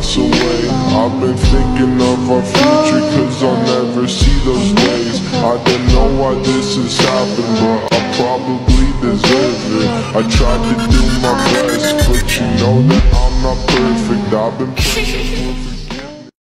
pass away. I've been thinking of our future, cause I'll never see those days. I don't know why this has happened, but I probably deserve it. I tried to do my best, but you know that I'm not perfect. I've been playing perfect.